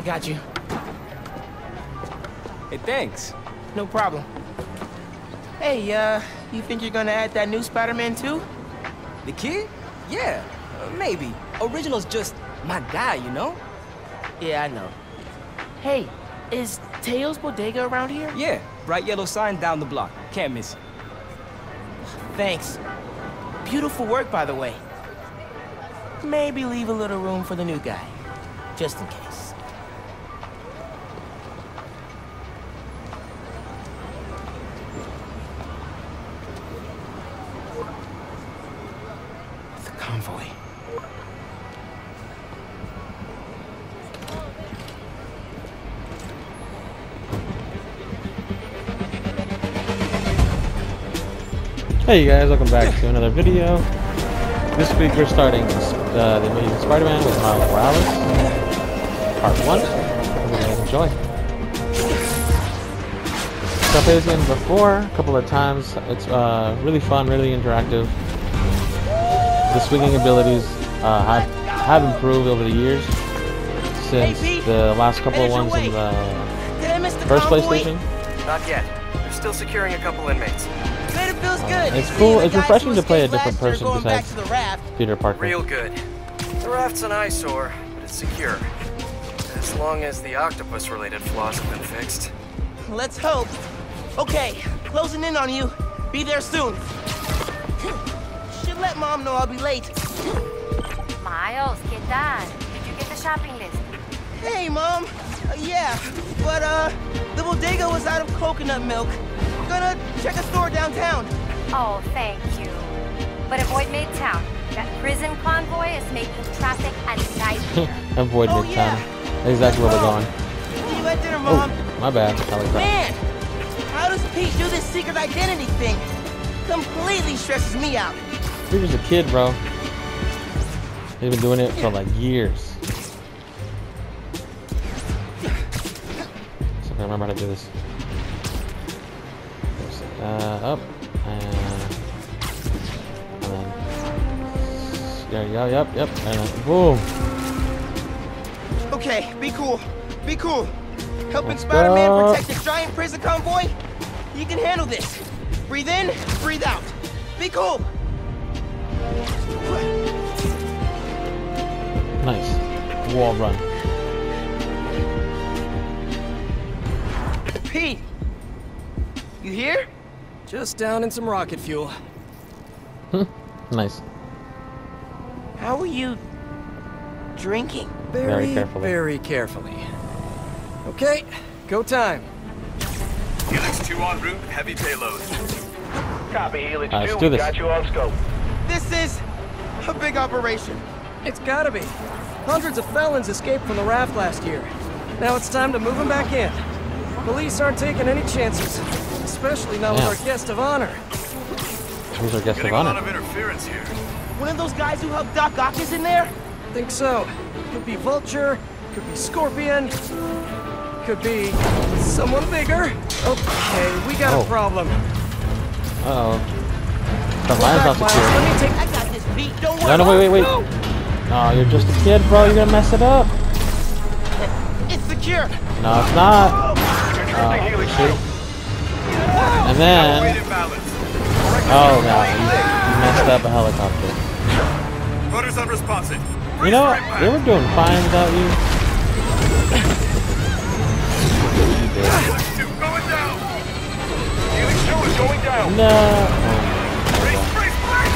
got you. Hey, thanks. No problem. Hey, you think you're gonna add that new Spider-Man too? The kid? Yeah, maybe. Original's just my guy, you know? Yeah, I know. Hey, is Teo's bodega around here? Yeah, bright yellow sign down the block. Can't miss it. Thanks. Beautiful work, by the way. Maybe leave a little room for the new guy, just in case. The convoy. Hey you guys, welcome back to another video. This week we're starting the Amazing Spider-Man with Miles Morales, Part 1. Hope you guys enjoy. So I played this game before, a couple of times. It's really fun, really interactive. The swinging abilities have improved over the years since the last couple of ones in the first PlayStation. Not yet. They're still securing a couple inmates. It feels good. It's cool. It's refreshing to play a different person besides Peter Parker. Real good. The raft's an eyesore, but it's secure. As long as the octopus-related flaws have been fixed. Let's hope. Okay, closing in on you. Be there soon. Should let Mom know I'll be late. Miles, ¿qué tal? Did you get the shopping list? Hey, Mom. Yeah, but the bodega was out of coconut milk. Gonna check a store downtown. Oh, thank you. But avoid Midtown. That prison convoy is making traffic a nightmare. Avoid Midtown. Yeah. That's exactly where we're going. See you at dinner, Mom. Oh, my bad. Man, how does Pete do this secret identity thing? Completely stresses me out. Peter's a kid, bro. He's been doing it for like years. So I remember how to do this. Up and then there you go. Yep, and then boom. Okay, be cool. Be cool. Helping Let's Spider-Man go. protect this giant prison convoy? You can handle this. Breathe in, breathe out. Be cool. Nice. Wall run. Pete, you here? Just down in some rocket fuel. Nice. How are you drinking? Very carefully. Very carefully. Okay, go time. Helix 2 en route, heavy payload. Copy, Helix 2. Let's do We this. got you on scope. This is a big operation. It's gotta be. Hundreds of felons escaped from the raft last year. Now it's time to move them back in. Police aren't taking any chances, especially not with our guest of honor. Who's our guest of Getting a lot honor? of interference here. One of those guys who helped Doc Ock is in there? Think so. Could be Vulture, could be Scorpion, could be someone bigger. Okay, we got a problem. Uh-oh. The line's not Miles, secure. let me take. I got this, Pete. Don't worry. No, wait. No! No, you're just a kid, bro. You're gonna mess it up. It's secure. No, it's not. Introducing Helix 2. And then, Weight imbalance. oh god, you messed up a helicopter. Rudder's unresponsive. You know, they were doing fine without you. You did. Helix 2 going down. Helix 2 is going down. No. Brace, brace, brace.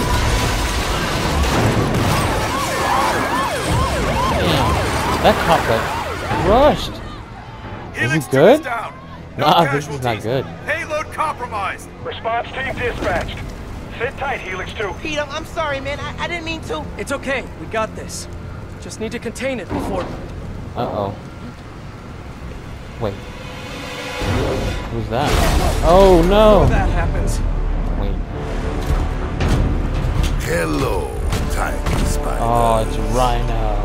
Damn, that cop got crushed. Helix 2 good? is down. No Nah, this is not casualties. good. Payload compromised. Response team dispatched. Sit tight, Helix 2. Pete, I'm sorry, man. I didn't mean to. It's okay, we got this. Just need to contain it before. Uh-oh. Wait. Who's that? Oh no! That happens. Wait. Hello, tiny spider. Oh, it's Rhino.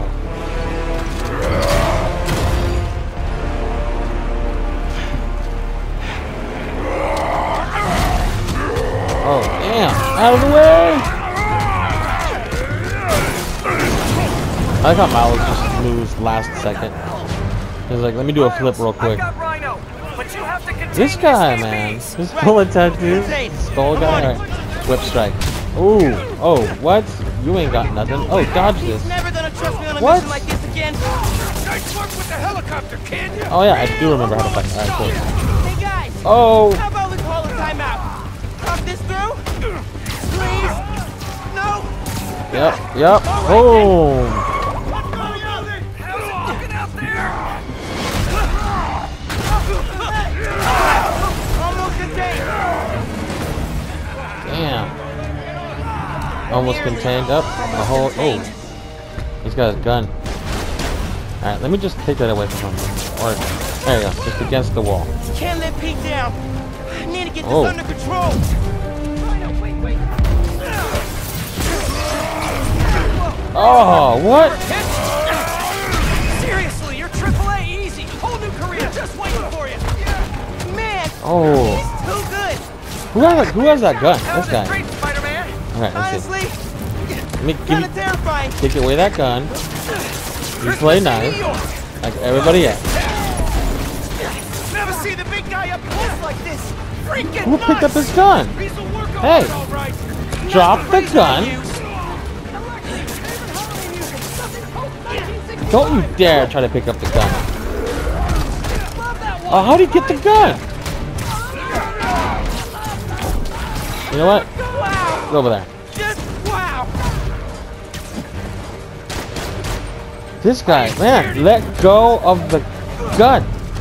Oh, damn! Out of the way! I like how Miles just lose last second. He's like, let me do a flip real I've quick. got Rhino, but you have to contain This the guy, escapees. man. This bullet tattoo. Skull guy. Alright. Whip strike. Ooh. Oh, what? You ain't got nothing. Oh, dodge this. Never gonna trust me on a What? mission like this again. Nice work with the helicopter, kid. Oh, yeah, I do remember how to fight. Alright, cool. Hey guys, Oh. how about we call a timeout? Talk this through? Please? No? Yep. Boom. How's it looking out there? Almost contained. Damn. Almost contained up. The whole. Oh. He's got his gun. Alright, let me just take that away from him. Or, there you go. Just against the wall. Can't let Pete down. I need to get this Oh. under control. Wait. Oh, what? Seriously, you're AAA easy. Whole new career just waiting for you. Man, Oh. he's too good. Who has that gun? This How's it guy. treat, Spider-Man? Alright, let's see. Honestly, Let me kind of terrifying. take away that gun. You play nice. Like everybody else. Never see the big guy up close like this. Freaking Who picked up his gun? Hey. Drop the gun. Don't you dare try to pick up the gun. Oh, how'd he get the gun? You know what? Wow. Go over there. Just wow. This guy, man, let go of the gun.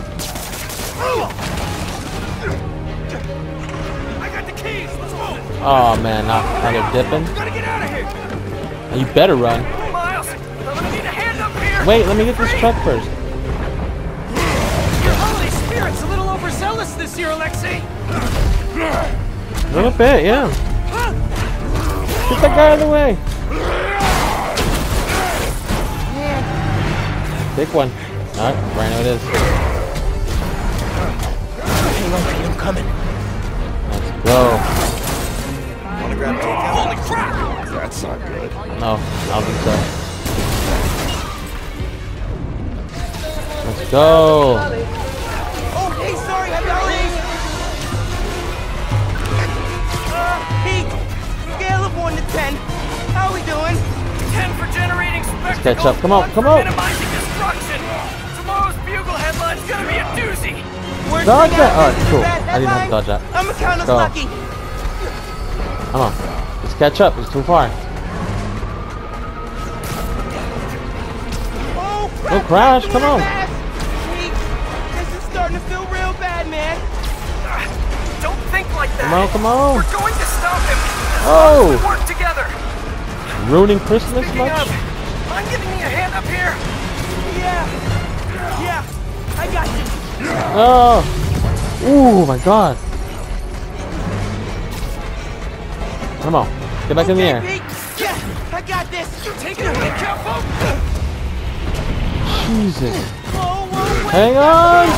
I got the keys. Let's move. Oh man, not kind of dipping. Gotta get out of here. You better run. Miles, I'm gonna need a hand up here. Wait, let me get this truck first. Your Holy Spirit's a little overzealous this year, Alexei. A little bit, yeah. Get that guy out of the way. Pick one. Alright, Rhino it is. Hang on, Pete, I'm coming. Let's go. Holy crap! That's not good. No, I don't think so. Let's go. Oh, hey, sorry, happy holidays. Pete, scale of 1 to 10. How we doing? 10 for generating spectacle. catch up. Come on, 1 come for on. minimizing destruction. Tomorrow's bugle headline's gonna be a doozy. Worst Dodge thing that. I Alright, did cool. was bad I didn't have to dodge that. I'm kind of Go. lucky. Come on. Let's catch up. It's too far. Oh, Don't crash, come on. Pete, this is starting to feel real bad, man. Don't think like that. Come on, come on. We're going to stop him. Oh. We work together. Ruining Christmas Speaking much? of, mind giving me a hand up here? Yeah, I got you. Oh. Ooh, my God. Come on. Get back in the air. Pete. Yeah, I got this. Take it away, careful. Jesus. Whoa, wait. Hang on.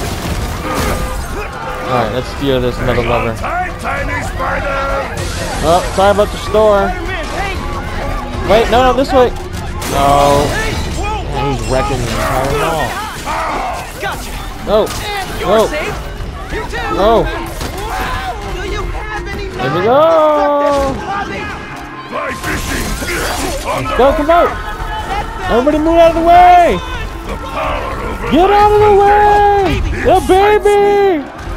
Alright, let's steer this another lever. Time, tiny spider. Oh, sorry about the store. Spider-Man, hey. Wait, no, this way. No. Hey, whoa. Man, he's wrecking the entire mall. Gotcha. No. You're No. safe. You too. No. Wow. Do you have any Here we knives? go. Fly fishing. On the Go, come out. Everybody move out of the way. the power over Get out of the way. The baby.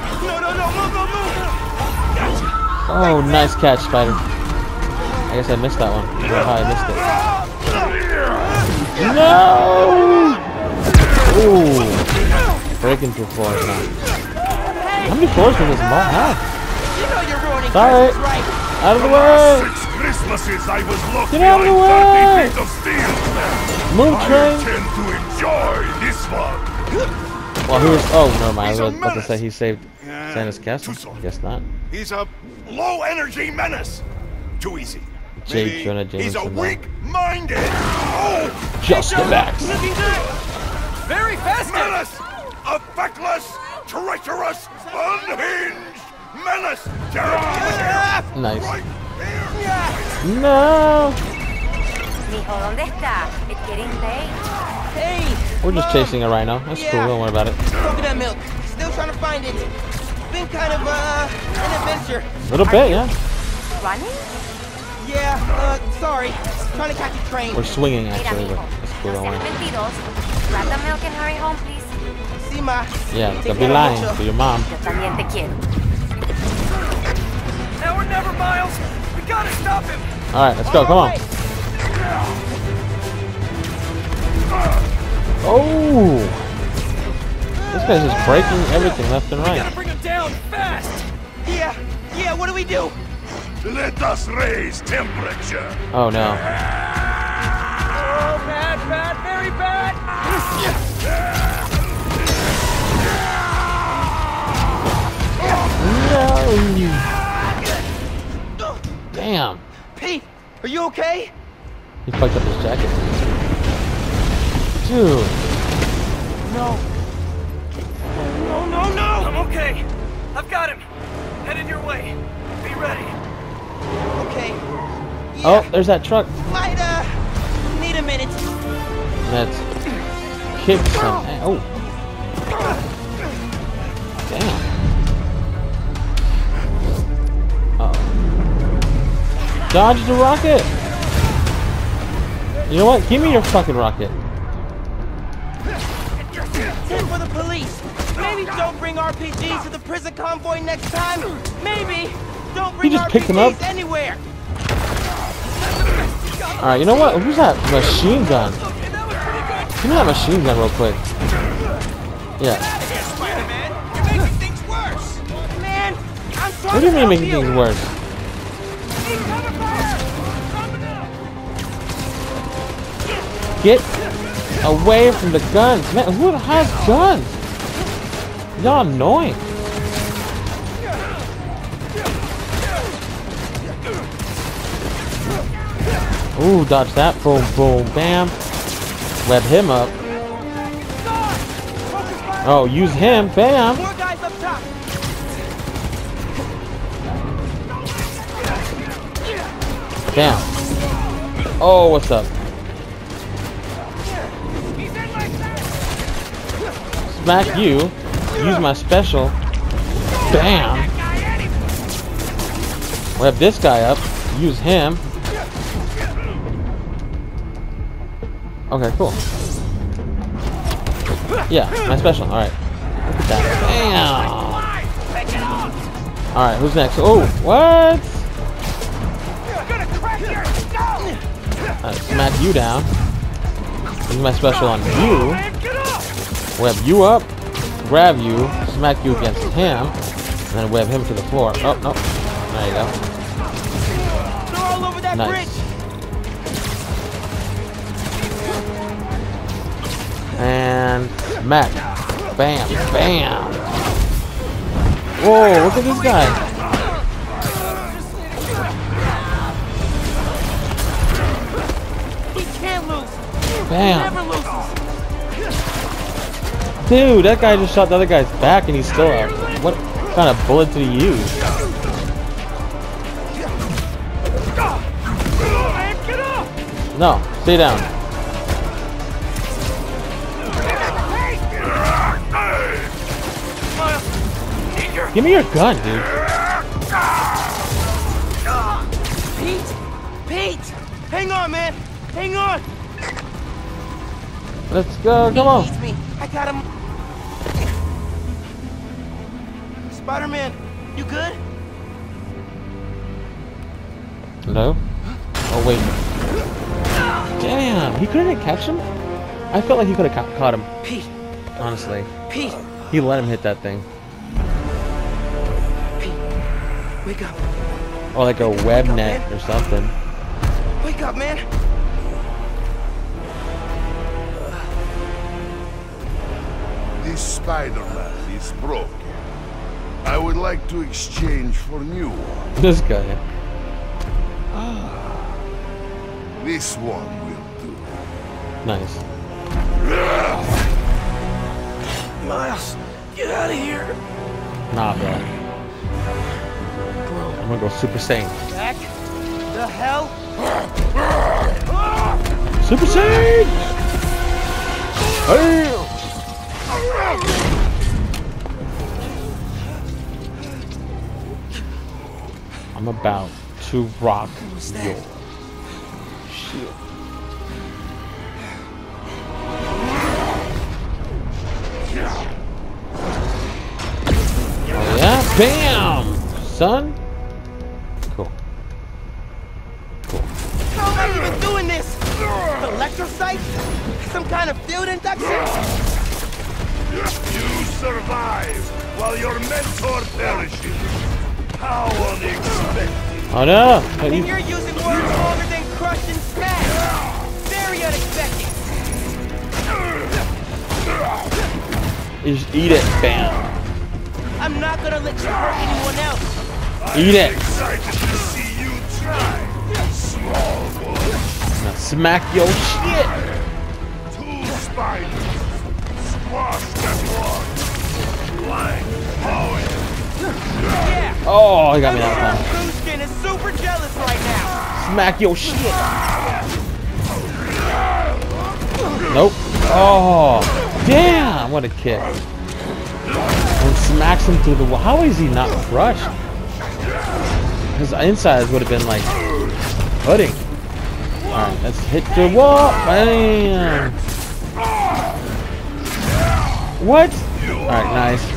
No. Oh, nice catch, Spider. I guess I missed that one. I don't know how I missed it. No! Ooh. Breaking through floors now. How many floors does this mall have? You know you're ruining Sorry. Christmas, right? Out of the way! 6 Christmases I was locked Get out of the behind 30 way! feet of steel. Move, I train! intend to enjoy this one. Well, he was. Oh, never mind. I He's was a about to menace. say he saved Santa's castle. Too soft. Guess not. He's a low-energy menace. Too easy. J. Maybe Jonah he's a Jameson, though. weak-minded. Oh, Just the backs. Looking good. Very festive. menace! A feckless, treacherous, unhinged menace! Terrible! Nice. Right here! No! Mijo, ¿dónde está? It's getting late. Hey, We're just chasing a rhino. That's cool. Don't worry about it. Coconut milk. Still trying to find it. Been kind of an adventure. A little bit, yeah. Running? Yeah. Sorry. Trying to catch a train. We're swinging Mira, actually, but mijo. it's cool. No Don't seas worry. mentirosos. Grab the milk and hurry home, please. See ma. Yeah, Take don't be care, lying mucho. to your mom. Yo también te quiero. Now or never, Miles. We gotta stop him. All right, let's go. Come on. Oh, this guy's just breaking everything left and right. Gotta bring him down fast. Yeah. What do we do? Let us raise temperature. Oh no. Oh, bad, very bad. No. Damn. Pete, are you okay? He fucked up his jacket. Dude. No. No. I'm okay. I've got him. Headed your way. Be ready. Okay. Oh, there's that truck. Might need a minute. Let's kick some. Oh. Damn. Uh-oh. Dodge the rocket. You know what? Give me your fucking rocket. Tip for the police. Maybe don't bring RPGs to the prison convoy next time. Maybe don't bring just RPGs picked them up? anywhere. Alright, you know what? Who's that machine gun? Give me that machine gun real quick. Yeah. Spider-Man, you're making things worse. Man, I'm trying What do you to mean help making you. things worse? Get away from the guns. Man, who has guns? Y'all annoying. Ooh, dodge that. Boom, boom, bam. Web him up. Oh, use him. Bam. More guys up top. Bam. Oh, what's up? Smack you. Use my special. Bam. Web this guy up. Use him. Okay, cool. Yeah, my special. Alright. Look at that. Bam. Alright, who's next? Oh, what? Smack you down. Use my special on you. Web you up. Grab you. Smack you against him. And then web him to the floor. Oh, no. There you go. They're all over that Nice. bridge. And smack. Bam. Bam. Whoa, look at this guy. He can't lose. Bam. Never loses. Dude, that guy just shot the other guy's back and he's still up. What kind of bullet did he use? No, stay down. Give me your gun, dude. Pete! Hang on, man! Hang on! Let's go, come on. He needs me. I got him. Spider-Man, you good? Hello? Oh, wait. Damn, he couldn't catch him? I felt like he could have caught him, Pete! honestly. Pete! He let him hit that thing. Pete! Wake up! Or like a web net or something. Wake up, man! This Spider-Man is broken. I would like to exchange for new one. This guy. This one will do. Nice. Miles, get out of here! Nah, bro. I'm gonna go Super Saiyan. Back? The hell? Super Saiyan! I'm about to rock your shit. Oh yeah, bam, son. Cool. How am I even doing this? Electrocyte? Some kind of field induction? You survive while your mentor perishes. How unexpected. Oh no! And you're using words longer than crushed and smashed. Very unexpected. You just eat it, bam. I'm not gonna let you hurt anyone else. Eat it. Excited to see you try, small one. Now smack your shit. 2 spiders. Squash that one. Blank power. Yeah. Oh, he got me that time. Booskin is super jealous right now. Smack your shit. Nope. Oh, damn! What a kick. And smacks him through the wall. How is he not crushed? His insides would have been like pudding. Alright, let's hit the wall. Bam! What? Alright, nice.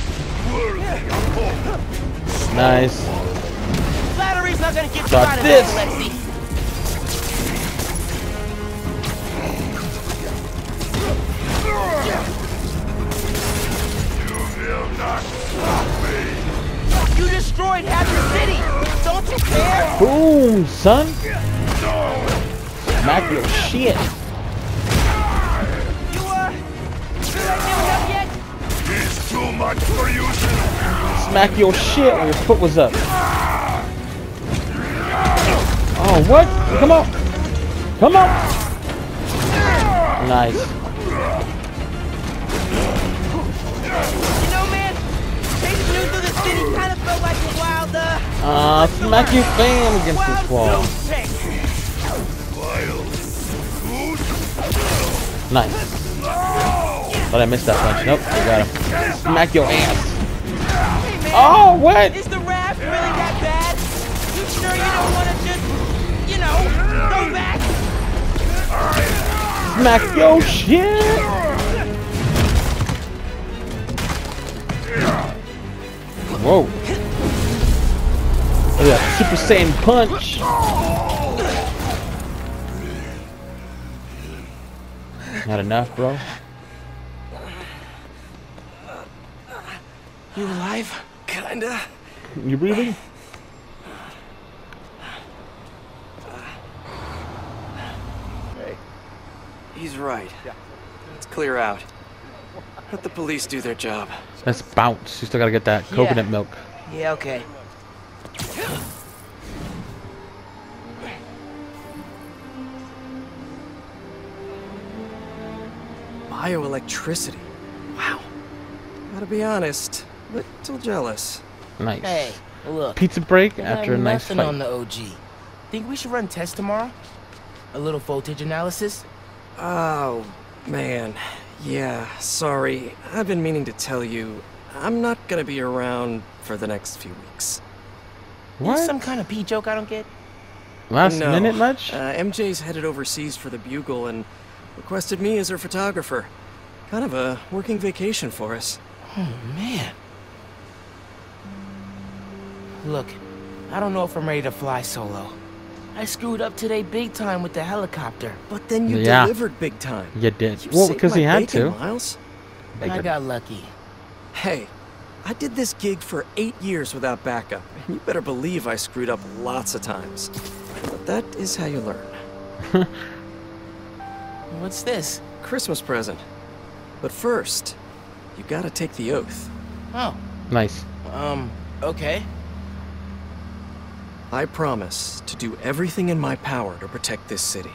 Nice. Flattery's not gonna get you Stop out of this. this, Lexi. You will not stop me. You destroyed half your city. Don't you care? Boom, son. Smack your shit. You feel like giving up yet? It's too much for you. Smack your shit when your foot was up. Oh, what? Come on. Come on. Nice. You know, man, chasing you through the city kind of felt like a wild, Smack your fam against this wall. goose chase. Nice. But I missed that punch. Nope, I got him. Smack your ass. Hey, man, Oh, what? is the raft really that bad? You sure you don't want to just, you know, go back? Smack your shit. Whoa. Look at that Super Saiyan punch. Not enough, bro. You alive? Kinda. You breathing? Hey. He's right. Let's clear out. Let the police do their job. Let's bounce. You still gotta get that coconut milk. Yeah, okay. Bioelectricity. Wow. Gotta be honest, little jealous. Nice. Hey, look. Pizza break we got after a nice nothing fight. on the OG. Think we should run tests tomorrow? A little voltage analysis? Oh, man. Yeah, sorry. I've been meaning to tell you, I'm not gonna be around for the next few weeks. What? Is some kind of pee joke I don't get? Last No. minute much? MJ's headed overseas for the Bugle and requested me as her photographer. Kind of a working vacation for us. Oh, man. Look, I don't know if I'm ready to fly solo. I screwed up today big time with the helicopter. But then you Yeah. delivered big time. You did. You Well, saved because my he had bacon, to. Miles. I got lucky. Hey, I did this gig for 8 years without backup, and you better believe I screwed up lots of times. But that is how you learn. What's this? Christmas present. But first, you gotta take the oath. Oh, Nice. okay. I promise to do everything in my power to protect this city.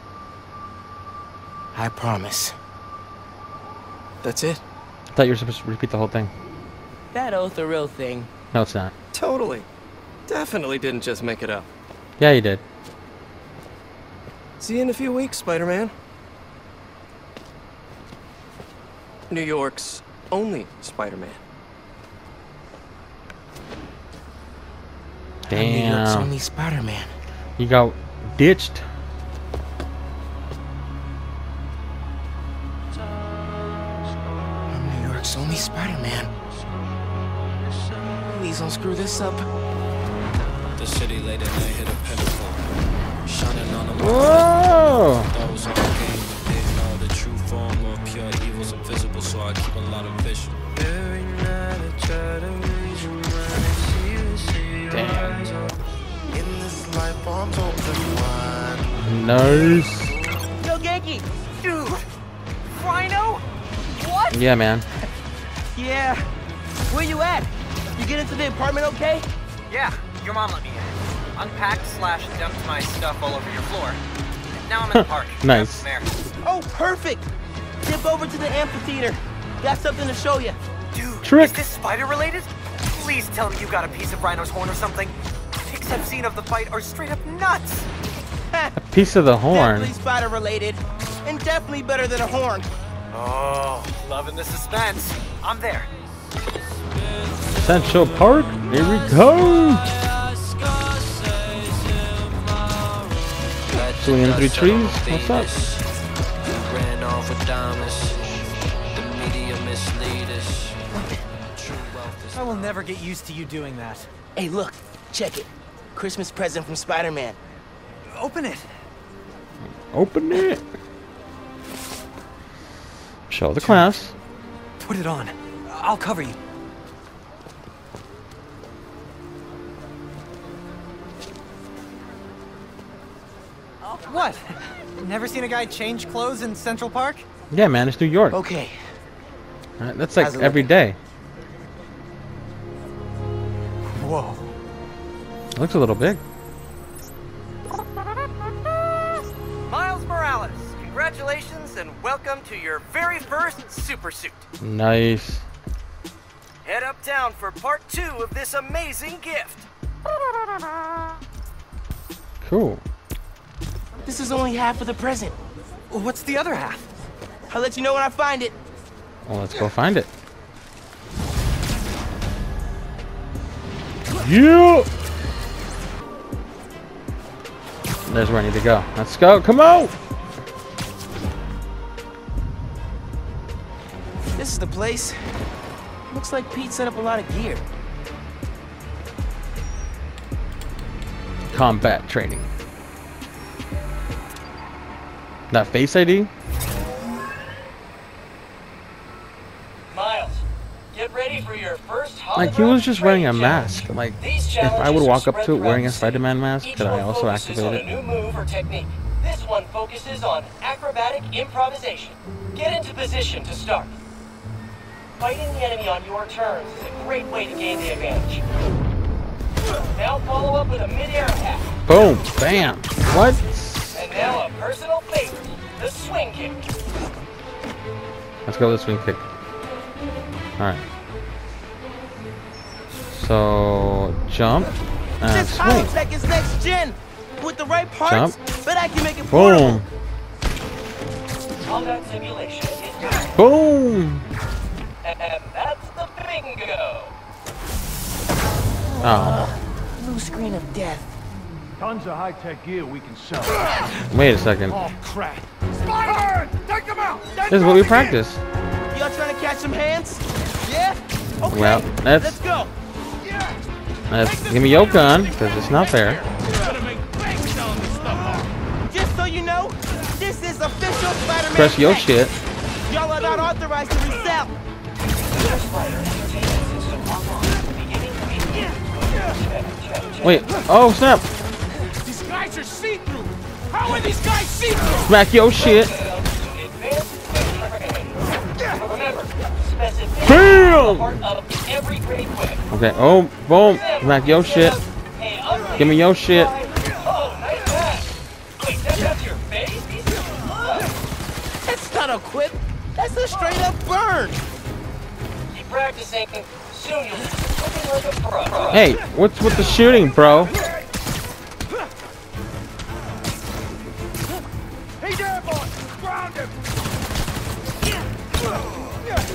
I promise. That's it. I thought you were supposed to repeat the whole thing. That oath a real thing. No, it's not. Totally. Definitely didn't just make it up. Yeah, you did. See you in a few weeks, Spider-Man. New York's only Spider-Man. I'm New York's Damn. only Spider-Man. You got ditched. I'm New York's only Spider-Man. Please don't screw this up. The city late at night hit a pinnacle. Shining on the Whoa! those on the game, but they know the true form of pure evil's invisible, so I keep a lot of vision. Every night I try to reach your mind and see your eyes. In this life, arms open wide. Nice. Yo, Genki! Dude! Rhino? What? Yeah, man. Yeah. Where you at? You get into the apartment okay? Yeah, your mom let me in. Unpacked/dumped my stuff all over your floor. Now I'm in the park. Nice. There. Oh, perfect! Dip over to the amphitheater. Got something to show you. Dude, Trick. is this spider related? Please tell me you got a piece of Rhino's horn or something. Pics I've seen of the fight are straight up nuts. A piece of the horn. Definitely spider related. And definitely better than a horn. Oh, loving the suspense. I'm there. Central Park. Here we go. Swinging through trees. What's up? Ran off with diamonds. The media mislead us. True wealth is I will never get used to you doing that. Hey, look. Check it. Christmas present from Spider-Man. Open it. Open it. Show the class. Put it on. I'll cover you. What? Never seen a guy change clothes in Central Park? Yeah, man. It's New York. Okay. Right, that's like How's it every looking? day. Whoa. Looks a little big. Miles Morales, congratulations and welcome to your very first super suit. Nice. Head uptown for part 2 of this amazing gift. Cool. This is only half of the present. What's the other half? I'll let you know when I find it. Well, let's go find it. Yeah. There's where I need to go. Let's go. Come on. This is the place. Looks like Pete set up a lot of gear. Combat training. That Face ID? Miles, get ready for your first Like, he was just wearing a mask. Like, if I would walk up to it wearing a Spider-Man mask, could I also activate on it? a new move or technique. This one focuses on acrobatic improvisation. Get into position to start. Fighting the enemy on your terms is a great way to gain the advantage. Now follow up with a mid-air attack. Boom. Bam. What? And now a personal favorite, the swing kick. Let's go with the swing kick. Alright. So, jump and This swing. Holotech is next gen. With the right parts, Jump. but I can make it portable. Boom. Combat simulation is done. Boom. And that's the bingo. Oh. Blue screen of death. Tons of high-tech gear we can sell. Wait a second. Oh, crap. Spider! Take them out! This is what we practice. Y'all trying to catch some hands? Yeah? Okay, Well, let's go. Let's give me your gun, because it's not fair. Just so you know, this is official Spider-Man Press your tech. shit. Y'all are not authorized to resell. Wait. Oh, snap. These guys are see-through. How are these guys see-through? Smack your shit. Remember, specificity Bam! part of every great weapon. Okay. Oh, boom. Smack your shit. Give me your shit. Oh, nice pass. Wait, that's your face? That's not a quip. That's a straight up burn. Keep practicing. Soon you'll be looking like a pro. Hey, what's with the shooting, bro? Hey there, boy! Ground him!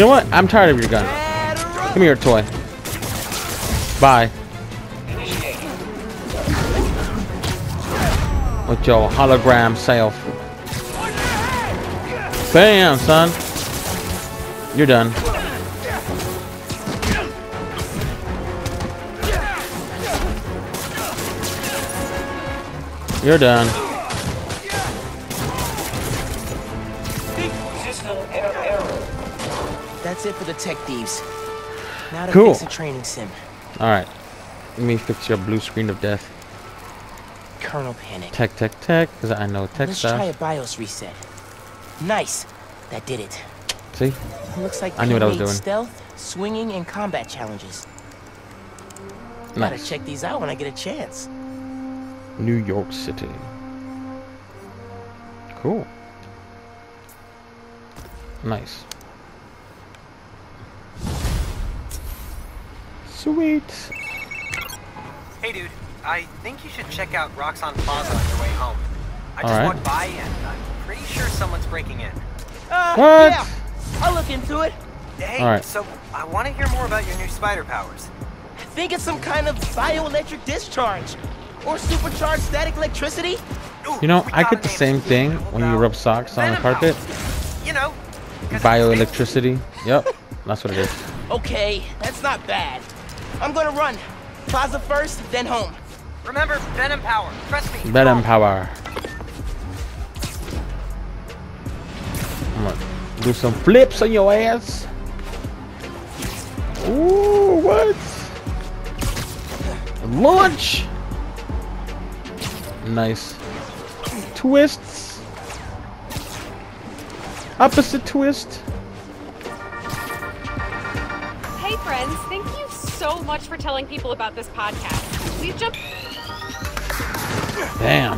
know what? I'm tired of your gun. Give me your toy. Bye. With your hologram self. Bam, son. You're done. You're done. That's it for the tech thieves. Now to Cool. fix a training sim. Alright. Let me fix your blue screen of death. Kernel panic. Tech, because I know tech Let's stuff. try a BIOS reset. Nice. That did it. See? Looks like I knew what I was made doing. stealth, swinging, and combat challenges. Gotta Nice. check these out when I get a chance. New York City. Cool. Nice. Sweet. Hey dude, I think you should check out Roxxon Plaza on your way home. I just Alright. walked by and I'm pretty sure someone's breaking in. What? Yeah, I'll look into it. Hey, Alright. so I want to hear more about your new spider powers. I think it's some kind of bioelectric discharge. Or supercharged static electricity. Ooh, You know, we I got get a the name. same thing when you rub socks on the Venom carpet. powers. You know, 'cause Bioelectricity. Yep, that's what it is. Okay, that's not bad. I'm gonna run. Plaza first, then home. remember, Venom power. Trust me. Venom power. I'm gonna do some flips on your ass. Ooh, what? Launch. Nice. Twists. Opposite twist. Hey friends, thank you so much for telling people about this podcast. We've jumped... Damn.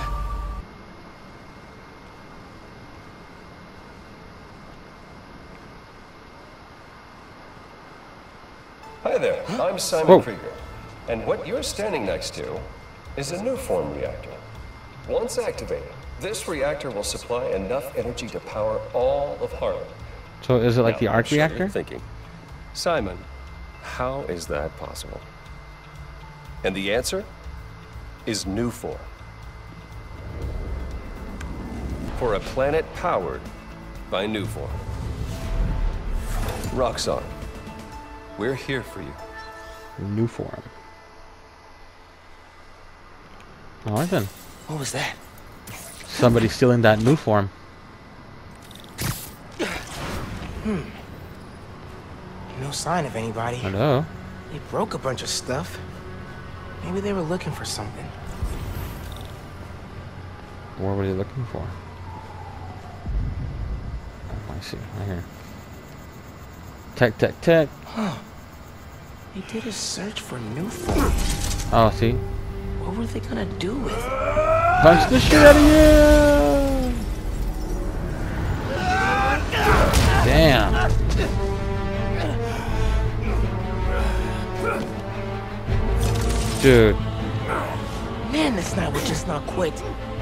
Hi there, I'm Simon Whoa. Krieger, and what you're standing next to is a new form reactor. Once activated, this reactor will supply enough energy to power all of Harlem. So is it like the Now, arc I'm sure you're reactor? thinking, Simon, how is that possible? And the answer is new form. For a planet powered by new form. Roxxon, we're here for you. New form. Alright then. What was that? Somebody stealing that new form. No sign of anybody. Hello. They broke a bunch of stuff. Maybe they were looking for something. What were they looking for? Oh, I see. Right here. Tech. Huh. They did a search for new form. Oh, see? What were they gonna do with it? Punch the shit out of you! Damn. Dude. Man, this night would just not quit.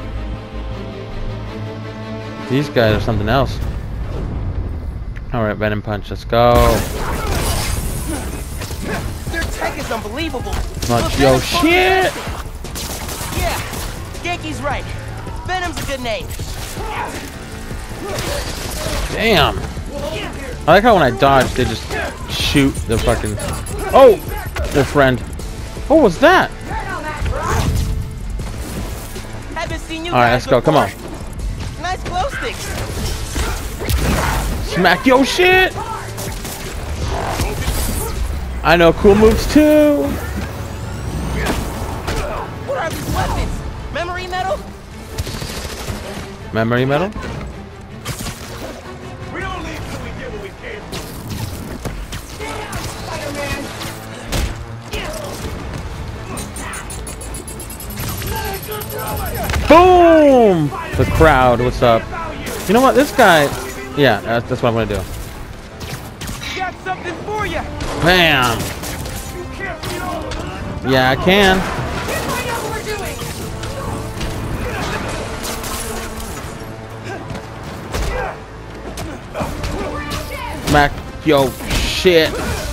These guys are something else. Alright, Venom Punch, let's go. Their tech is unbelievable. Punch yo shit! Yeah, Genki's right. Venom's a good name. Damn. I like how when I dodge, they just shoot the fucking... Oh! Their friend. What was that? Haven't seen you Alright, guys let's go, come on. before. Nice glow sticks. Smack yo shit! I know cool moves too! What are these weapons? Memory metal? Memory metal? We don't leave till we get what we came Boom! The crowd, what's up? You know what, this guy... Yeah, that's what I'm gonna do. Got something for you. Bam! Yeah, I can. Smack. your shit.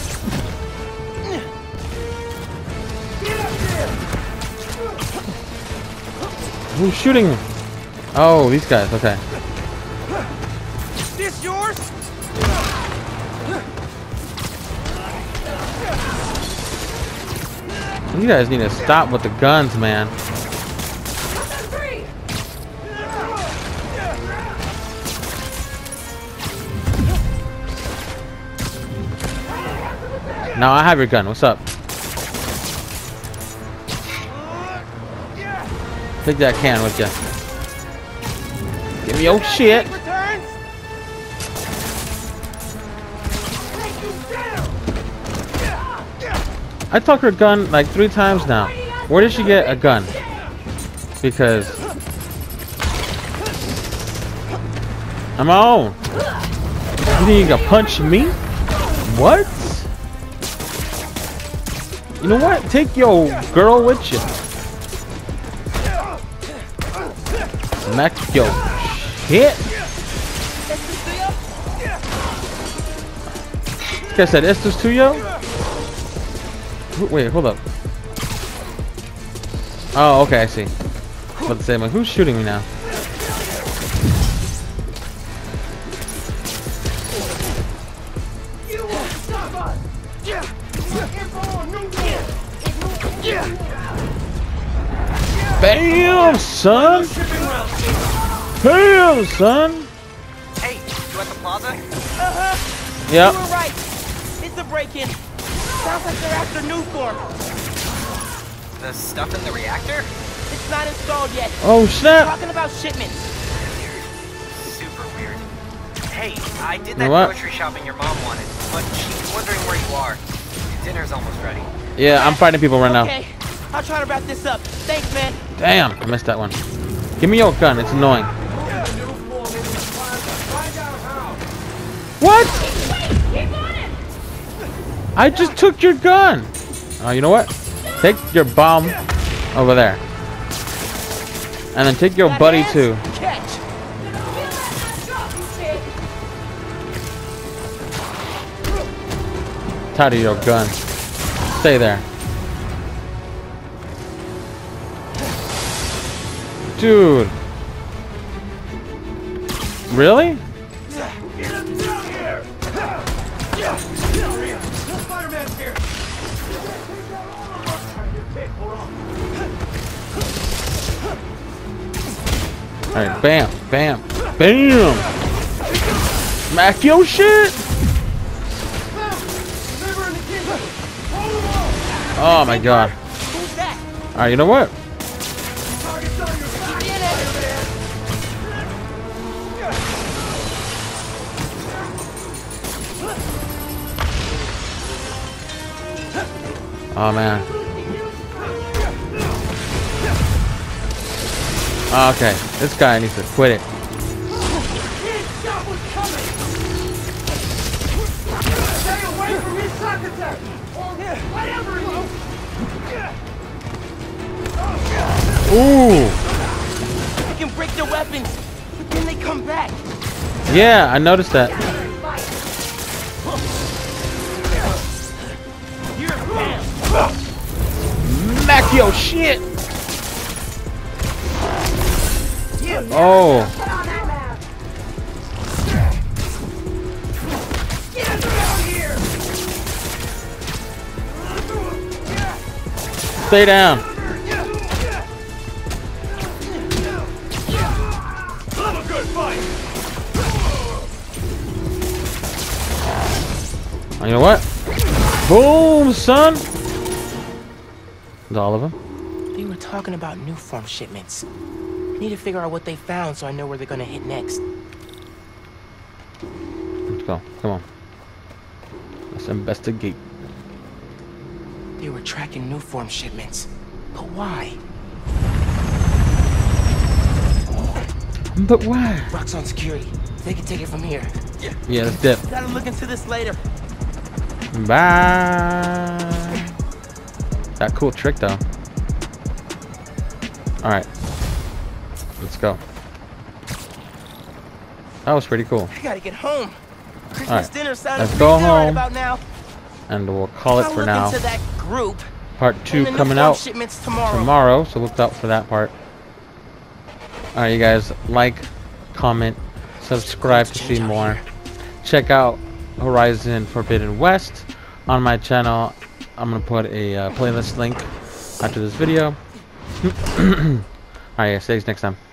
Who's shooting me? Oh, these guys. Okay. This yours? You guys need to stop with the guns, man. Now I have your gun. What's up? Take that can with you. Give me your shit. I took her gun like 3 times now. Where did she get a gun? Because I'm on. You think you can punch me? What? You know what? Take your girl with you. Smack your shit. Guess that Estes to you? Wait, hold up. Oh, okay, I see. I was about to say, like, who's shooting me now? Bam, son! Bam, son! Hey, you at the plaza? Yep. You were right. It's a break-in. Sounds like they're after new form. The stuff in the reactor? It's not installed yet. Oh, snap! Talking about shipments. Super weird. Hey, I did You that know what? grocery shopping your mom wanted, but she's wondering where you are. Dinner's almost ready. Yeah, I'm fighting people right now. Okay, I'll try to wrap this up. Thanks, man. Damn, I missed that one. Give me your gun, it's annoying. What? I just took your gun. Oh, you know what? Take your bomb over there. And then take your buddy too. Tired of your gun. Stay there. Dude. Really? Alright, bam, bam, bam! Smack your shit! Oh my god. Alright, you know what? Oh man. Okay, this guy needs to quit it. Ooh. I can break their weapons, but then they come back. Yeah, I noticed that. Smack your shit. Oh. Stay down. You know what? Boom, son. Is all of them? They were talking about new form shipments. I need to figure out what they found so I know where they're gonna hit next. Let's go. Come on. Let's investigate. They were tracking new form shipments. But why? But why? Rock's on security. They can take it from here. Yeah, let's dip. Gotta look into this later. Bye. That cool trick though. Alright. Let's go. That was pretty cool. I gotta get home. Christmas dinner sounded let's pretty go good right home, about now. and we'll call it I'll for look now. into that group. Part 2 and the coming uniform out shipments tomorrow. tomorrow, so look out for that part. Alright, you guys, like, comment, subscribe to see more. Check out Horizon Forbidden West on my channel. I'm gonna put a playlist link after this video. Alright, guys, see you next time.